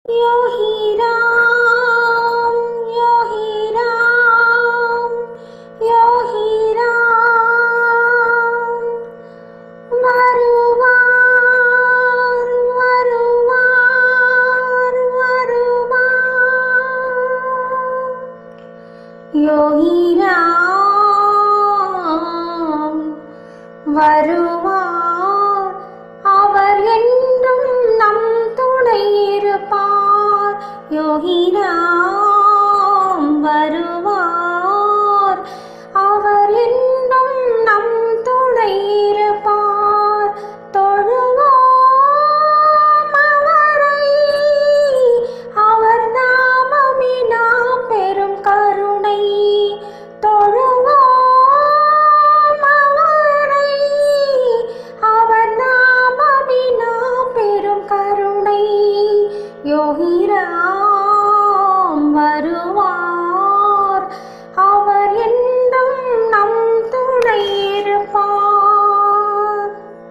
Yogi Ram, Yogi Ram, Yogi Ram, Varuvar, Varuvar, Varuvar, Yogi Ram, Varuvar Avar Entrum நம் துணை இருப்பார். யோகி ராம் வருவார், அவர் என்றும் நம் துணை இருப்பார். தொழுவோம் அவரை, அவர் நாமமே நாம் பெரும் கருணை. தொழுவோம் அவரை, அவர் நாமமே நாம் பெரும் கருணை. யோகி ராம் வருவார், அவர் என்றும் நம் துணை இருப்பார்.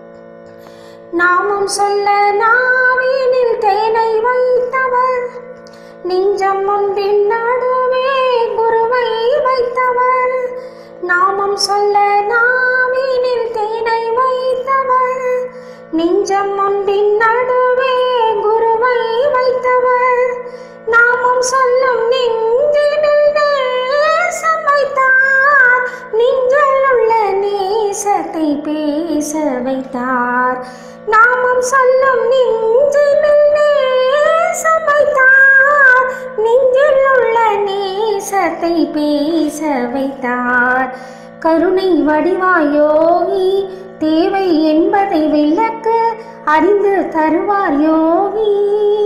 நாமம் சொல்ல நாவினில் தேனை வைத்தவர், நெஞ்சம் ஒன்றின் நடுவே குருவை வைத்தவர். நாமம் சொல்ல நாவினில் தேனை வைத்தவர், நெஞ்சம் ஒன்றின் நடுவே குருவை வைத்தவர். நாமம் சொல்லும் நெஞ்சினில் நேசம் வைத்தார், நெஞ்சில் உள்ள நேசத்தை பேச வைத்தார். நாமம் சொல்லும் நெஞ்சினில் நேசம் வைத்தார், நெஞ்சில் உள்ள நேசத்தை பேச வைத்தார். கருணை வடிவாய் யோகி, தேவை என்பதை விளக்க அறிந்து தருவார் யோகி.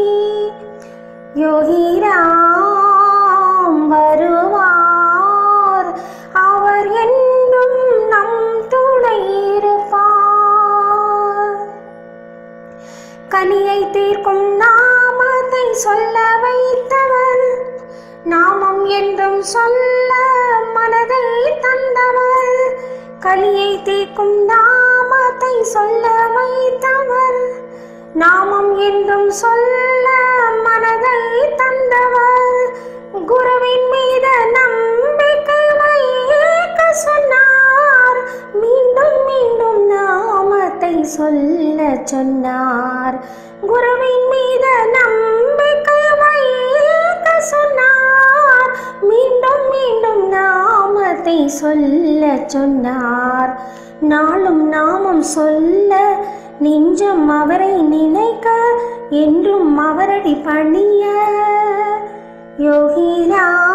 யோகி ராம் வருவார், அவர் என்றும் நம் துணை இருப்பார். கலியை தீர்க்கும் நாமத்தை சொல்ல வைத்தவர், நாமம் என்றும் சொல்ல மனதை தந்தவர். கலியை தீர்க்கும் நாமத்தை சொல்ல வைத்தவர், நாமம் என்றும் சொல்ல மனதை தந்தவர். குருவின் மீது நம்பிக்கை வைக்க சொன்னார், மீண்டும் மீண்டும் நாமத்தை சொல்ல சொன்னார். குருவின் மீது நம்பிக்கை வைக்க சொன்னார், மீண்டும் மீண்டும் நாமத்தை சொல்ல சொன்னார். நாளும் நாமம் சொல்ல நெஞ்சம் அவரை நினைக்க, என்றும் அவரடி பணிய. யோகி ராம்